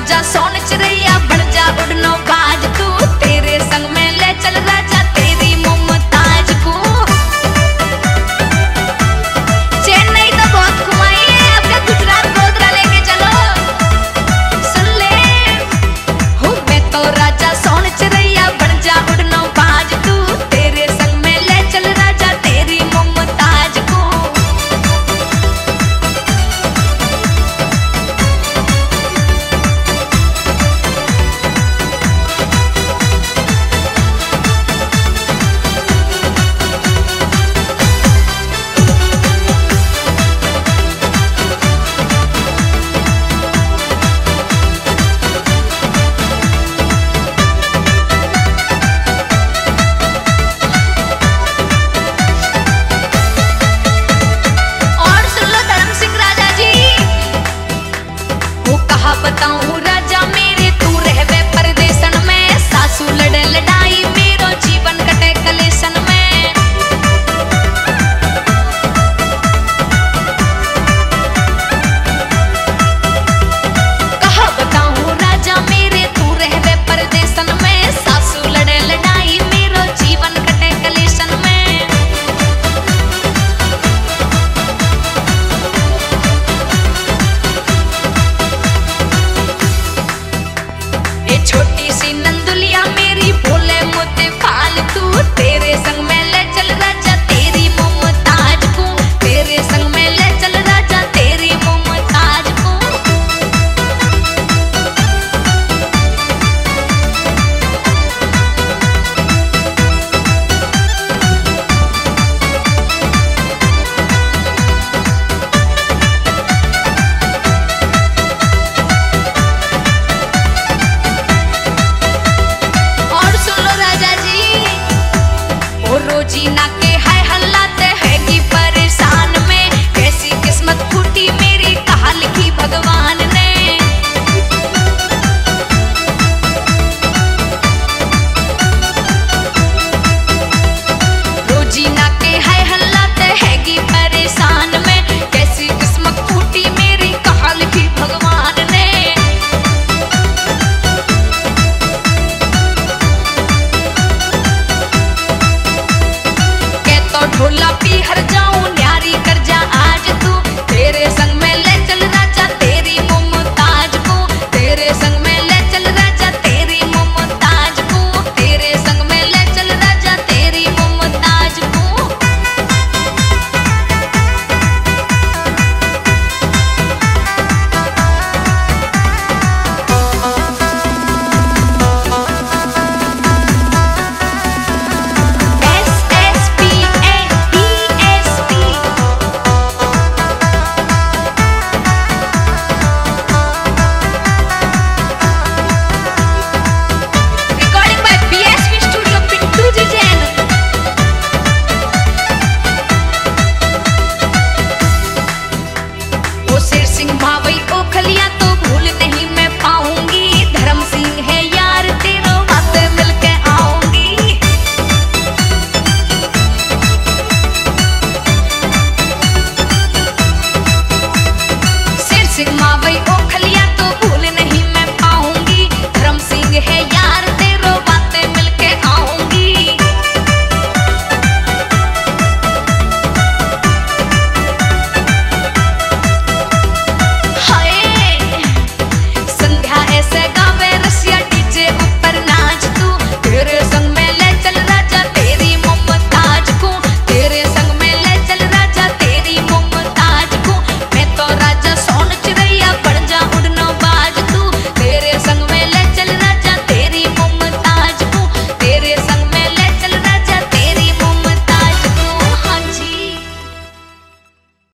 राजा सोन चिड़ैया बन जा उड़नो बाज तू, तेरे संग में ले चल राजा तेरी मुमताज को। चेन्नई तो बहुत घुमाई है, अब क्या गुजरात गोधरा लेके चलो। सुन ले हो मैं तो राजा सोन चिड़ैया बन जा उड़नो बाज तू, तेरे संग में ले चल राजा तेरी मुमताज को। बताऊं राजा मेरे तू रहवे परदेसन में, सासू लड़े लड़ाई मेरो जीवन कटे कलेसन में। कहा बताऊं राजा मेरे तू रहवे परदेसन में, सासू लड़े लड़ाई मेरो जीवन कटे कलेसन में। छोटी सी नंदुलिया मेरी भोले मोते फालतू, तेरे संग में ले चल राजा तेरी मुमताज को, तेरे संग में ले चल राजा तेरी मुमताज को। रोजीना के है हल्लाते हैगी परेशान में, कैसी किस्मत फूटी मेरी कहा लिखी भगवान ने। रोजीना के है हल्लाते हैगी परेशान में, कैसी किस्मत फूटी मेरी कहा लिखी भगवान ने। ढोला पी हर जाऊं न्यारी कर जा आज तू, तेरे संग में ले चल राजा तेरी मुमताज को, तेरे संग में ले चल राजा तेरी मुमताज को, तेरे संग में ले चल राजा तेरी मुमताज को। सिंह भावई